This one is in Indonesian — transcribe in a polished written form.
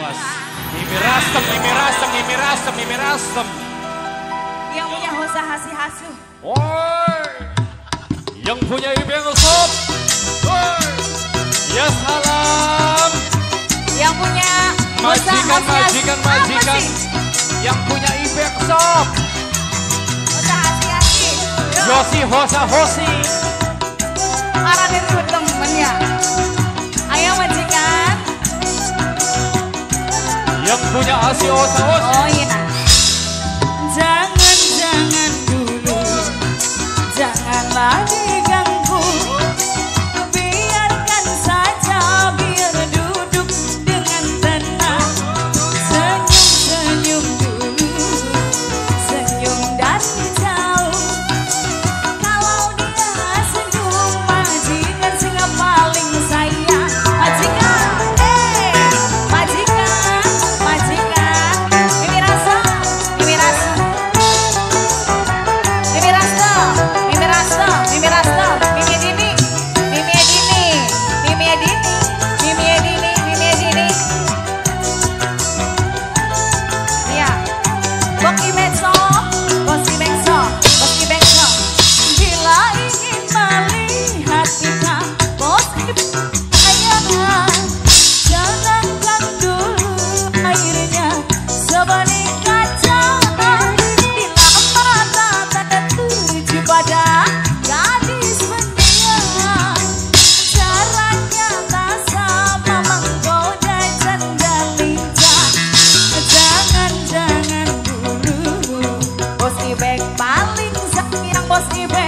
bos. Mimi rasem, mimi rasem, mimi rasem, mimi rasem. Yang punya hosa hasi-hasu. Woi, yang punya ibeng sop. Woi, ya salam. Yang punya hosa Majikan, hasi-hasu. majikan, majikan. Yang punya ibeng sop. Hosa hasi-hasi. Yosi, hosa, hosi. Arah itu temennya. Ayo majikan. Yang punya asi, hosa, hosi. Oh iya. Jangan dulu, janganlah diganggu. Biarkan saja, biar duduk dengan tenang. Senyum-senyum dulu, senyum dari jauh. Kalau dia senyum, majikan singa paling sayang. Majikan, majikan, majikan. Mimi rasa, mimi rasa. Mimi rasa, mimi rasa, mimi rasa. Mimi Edini, mimi Edini, mimi Edini, mimi Edini, mimi Edini. Iya, Boki Benso, Boki Benso, Boki Benso. Bila ingin melihat kita, Boki sayang, jangankan dulu airnya sebening kaca. Bila mata tak tertuju pada gadis belia, caranya tak sama menggoda janda lincah. Jangan dulu, Bos Ibek paling sayang, Bos Ibek.